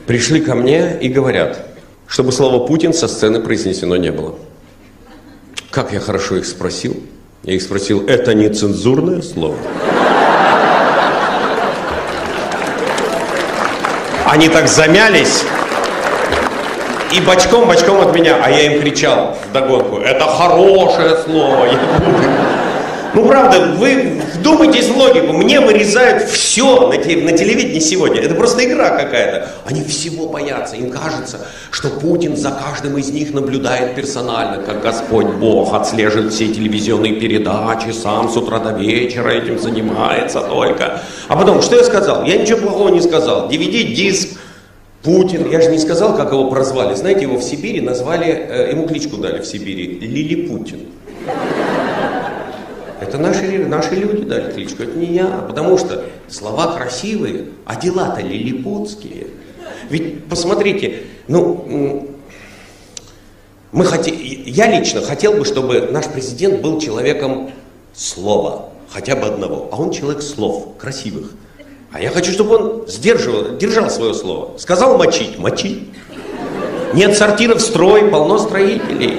пришли ко мне и говорят, чтобы слово «Путин» со сцены произнесено не было. Как я хорошо их спросил. Я их спросил, это не цензурное слово? Они так замялись и бочком от меня, а я им кричал вдогонку, это хорошее слово, я буду. Ну правда, вы вдумайтесь в логику, мне вырезают все на телевидении сегодня, это просто игра какая-то. Они всего боятся, им кажется, что Путин за каждым из них наблюдает персонально, как Господь Бог отслеживает все телевизионные передачи, сам с утра до вечера этим занимается только. А потом, что я сказал? Я ничего плохого не сказал. DVD-диск, Путин, я же не сказал, как его прозвали. Знаете, его в Сибири назвали, ему кличку дали в Сибири, Лилипутин. Это наши люди дали кличку, это не я. Потому что слова красивые, а дела-то лилипутские. Ведь посмотрите, я лично хотел бы, чтобы наш президент был человеком слова, хотя бы одного. А он человек слов, красивых. А я хочу, чтобы он держал свое слово. Сказал мочить, мочи. Нет сортиров, строй, полно строителей.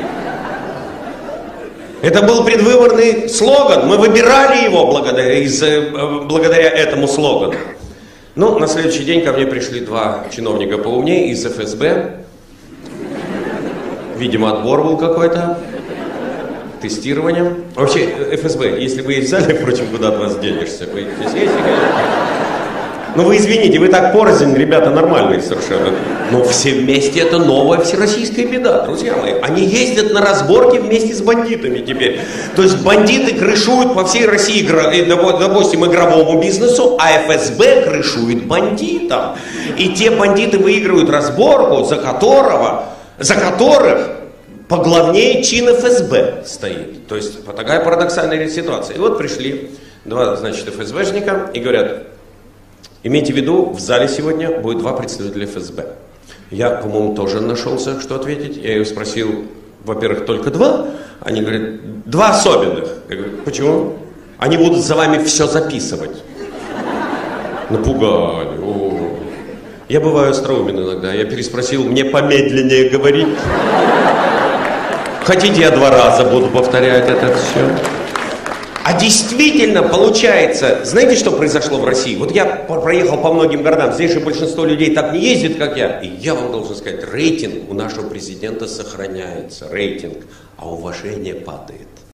Это был предвыборный слоган. Мы выбирали его благодаря этому слогану. Ну, на следующий день ко мне пришли два чиновника поумнее из ФСБ. Видимо, отбор был какой-то. Тестирование. Вообще, ФСБ, если вы есть в зале, впрочем, куда от вас денешься? Вы здесь есть, ну вы извините, вы так порознь, ребята нормальные совершенно. Но все вместе это новая всероссийская беда, друзья мои. Они ездят на разборки вместе с бандитами теперь. То есть бандиты крышуют по всей России, допустим, игровому бизнесу, а ФСБ крышует бандитам. И те бандиты выигрывают разборку, за которых поглавнее чин ФСБ стоит. То есть такая парадоксальная ситуация. И вот пришли два, значит, ФСБшника и говорят, имейте в виду, в зале сегодня будет два представителя ФСБ. Я, по-моему, тоже нашелся, что ответить. Я их спросил, во-первых, только два. Они говорят, два особенных. Я говорю, почему? Они будут за вами все записывать. Напугали. О. Я бываю остроумен иногда. Я переспросил, мне помедленнее говорить. Хотите, я 2 раза буду повторять это все? А действительно, получается, знаете, что произошло в России? Вот я проехал по многим городам, здесь же большинство людей так не ездит, как я. И я вам должен сказать, рейтинг у нашего президента сохраняется, рейтинг, а уважение падает.